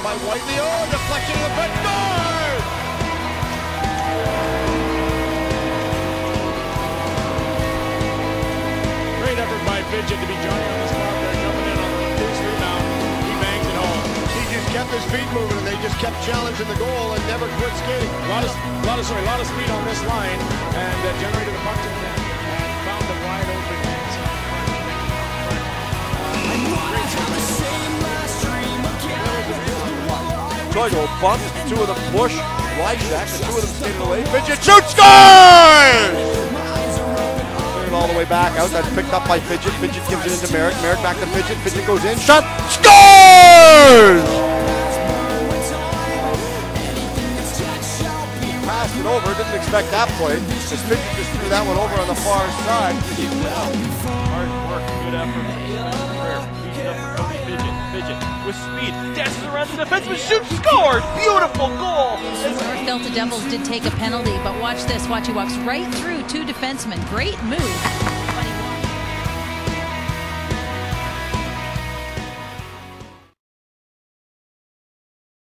by Whiteley. Oh, deflection of the front door! Great effort by Fidget to be joining on the spot there, jumping in on the first rebound. He bangs it home. He just kept his feet moving, and they just kept challenging the goal and never quit skating. A lot of speed on this line, and generated the puck to the net and found the wide open net. Koigo bumps, two of them push, Lysak, the two of them skated away. Fidget shoots, scores! Cleared all the way back out, that's picked up by Fidget. Fidget gives it into Merrick, Merrick back to Fidget, Fidget goes in, shot, scores! Passed it over, didn't expect that play. As Fidget just threw that one over on the far side. Hard work, good effort. Fidget with speed, dances around the defenseman, shoots, scores! Beautiful goal! North Delta Devils did take a penalty, but watch this. Watch, he walks right through two defensemen. Great move.